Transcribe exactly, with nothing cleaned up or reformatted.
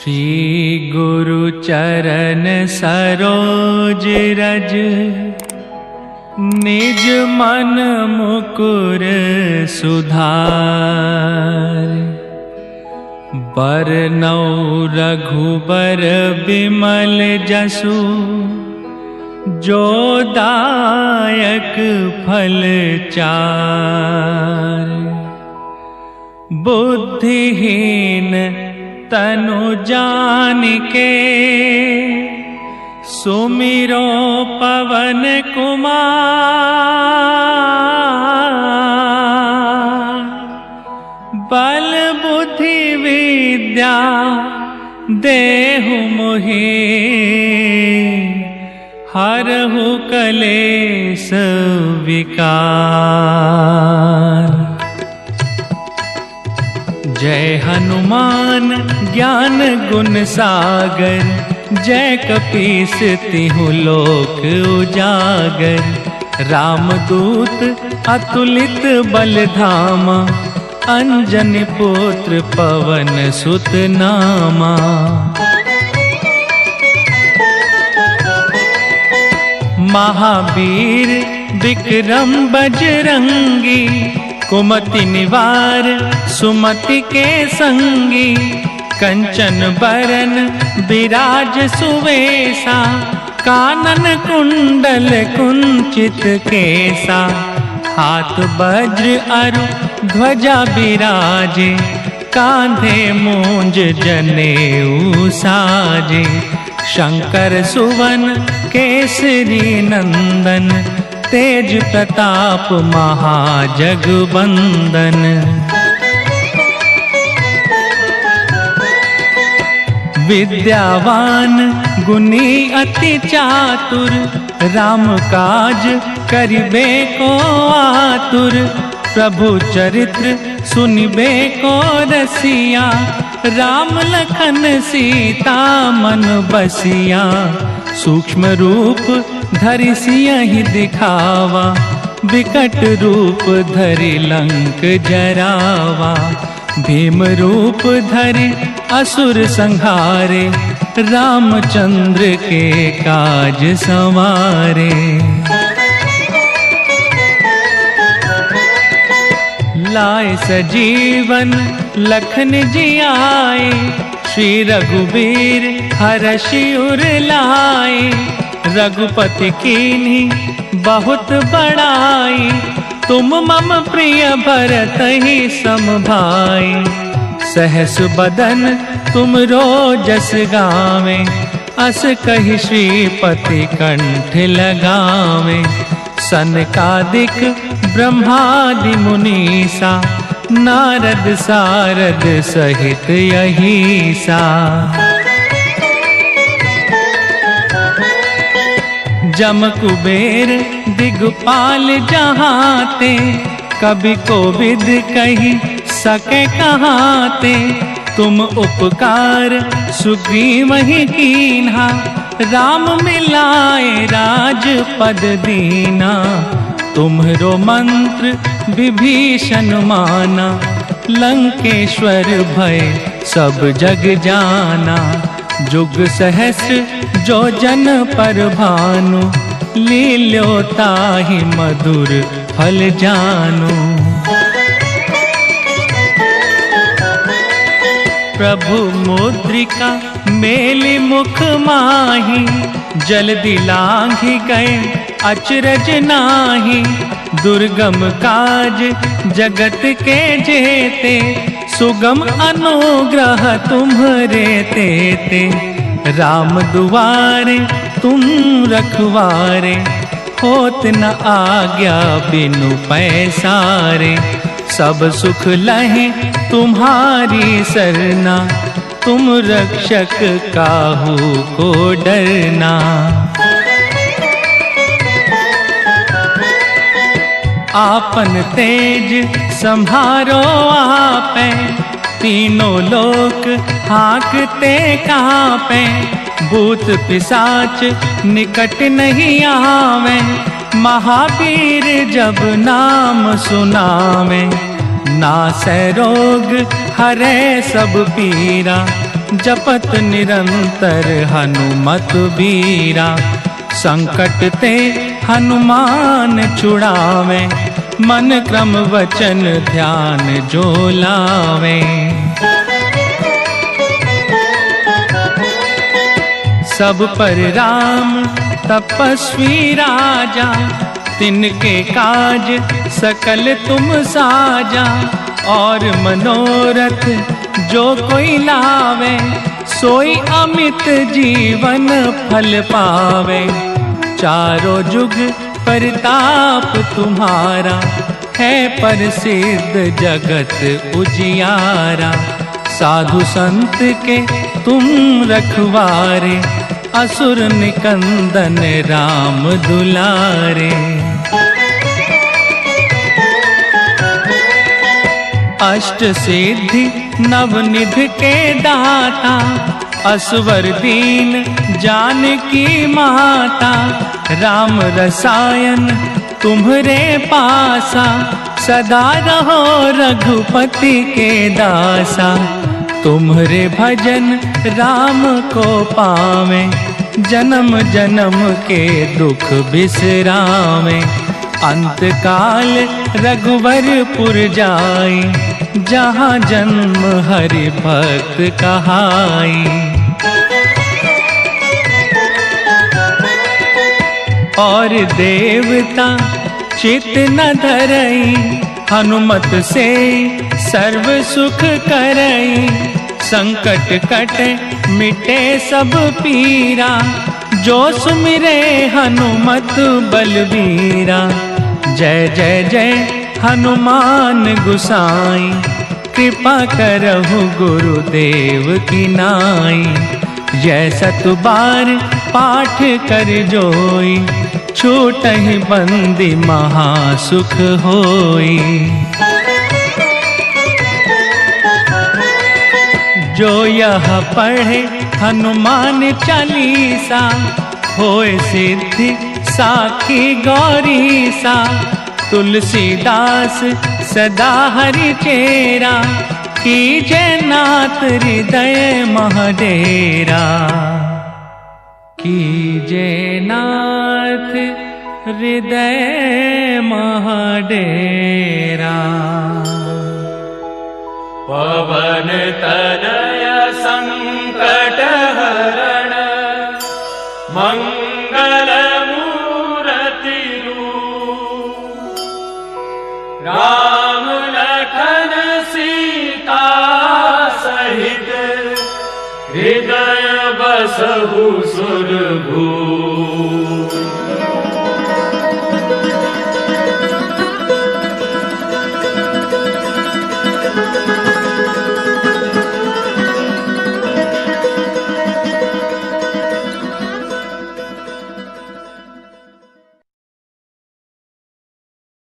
श्री गुरु चरण सरोज रज, निज मन मुकुर सुधार। बरनौ रघुबर बिमल जसु, जो दायक फल चार। बुद्धिहीन तनु जानिके, सुमिरो पवन कुमार। बल बुद्धि विद्या देहु मोहि, हरहु कलेश विकार। जय हनुमान ज्ञान गुण सागर, जय कपीस तिहु लोक उजागर। रामदूत अतुलित बल धामा, अंजनी पुत्र पवन सुत नामा। महावीर विक्रम बजरंगी, कुमति निवार सुमति के संगी। कंचन बरन विराज सुवेशा, कानन कुंडल कुंचित केसा। हाथ वज्र अरु ध्वजा बिराजे, कांधे मूंज जनेऊ साजे। शंकर सुवन केसरी नंदन, तेज प्रताप महाजगबंदन। विद्यावान गुणी अति चातुर, राम काज करिबे को आतुर। प्रभु चरित्र सुनिबे को रसिया, राम लखन सीता मन बसिया। सूक्ष्म रूप धरि सियहि दिखावा, विकट रूप धरि लंक जरावा। भीम रूप धरि असुर संहारे, रामचंद्र के काज संवारे। लाए सजीवन लखन जियाए, श्री रघुबीर हरषि उर लाए। रघुपति कीन्ही बहुत बड़ाई, तुम मम प्रिय भरत ही सम भाई। सहस बदन तुम रोजस गावे, अस कहि श्रीपति कंठ लगावे। सनकादिक ब्रह्मादि मुनीसा, नारद सारद सहित अहीसा। जम कुबेर दिगपाल जहाते, कभी कोविद कही सके कहाते। तुम उपकार सुग्रीव ही कीन्हा, राम मिलाए राजपद दीना। तुम्हरो मंत्र विभीषण माना, लंकेश्वर भय सब जग जाना। जुग सहस्र जो जन पर भानु, लील्यो ताहि मधुर फल जानु। प्रभु मुद्रिका मेलि मुख माहि, जल्दी लांघि गए अचरज नाहि। दुर्गम काज जगत के जेते, सुगम अनुग्रह तुम्हरे तेते। राम दुआरे तुम रखवारे, होत न आज्ञा बिनु पैसारे। सब सुख लहे तुम्हारी सरना, तुम रक्षक काहू को डरना। आपन तेज संभारो आपे, तीनों लोक हाकते कांपे। भूत पिशाच निकट नहीं आवे, महावीर जब नाम सुनावे। नासै रोग हरै सब पीरा, जपत निरंतर हनुमत बीरा। संकट ते हनुमान छुड़ावे, मन क्रम वचन ध्यान जो लावे। सब पर राम तपस्वी राजा, तिनके काज सकल तुम साजा। और मनोरथ जो कोई लावे, सोई अमित जीवन फल पावे। चारों जुग प्रताप तुम्हारा, है प्रसिद्ध जगत उजियारा। साधु संत के तुम रखवारे, असुर निकंदन राम दुलारे। अष्ट सिद्धि नवनिधि के दाता, असवर दीन जानकी माता। राम रसायन तुम्हरे पासा, सदा रहो रघुपति के दासा। तुम्हरे भजन राम को पावे, जन्म जन्म के दुख बिसरावे। अंत काल रघुवरपुर जाई, जहाँ जन्म हरि भक्त कहाई। और देवता चित न धरई, हनुमत से सर्व सुख करई। संकट कटे मिटे सब पीरा, जो सुमिरे हनुमत बलबीरा। जय जय जय हनुमान गुसाई, कृपा करहु गुरुदेव की नाई। जय सत बार पाठ कर जोई, छूटहि बंदी महासुख होई। जो यह पढ़े हनुमान चालीसा, होए सिद्धि साखी गौरीसा। तुलसीदास सदा हरि चेरा, कीजे नाथ हृदय महडेरा। कीजे नाथ हृदय महडेरा। पवन तनय संकट हरण, मंगल मूर्ति रूप। राम लखन सीता सहित, हृदय बसहु सुरभूप।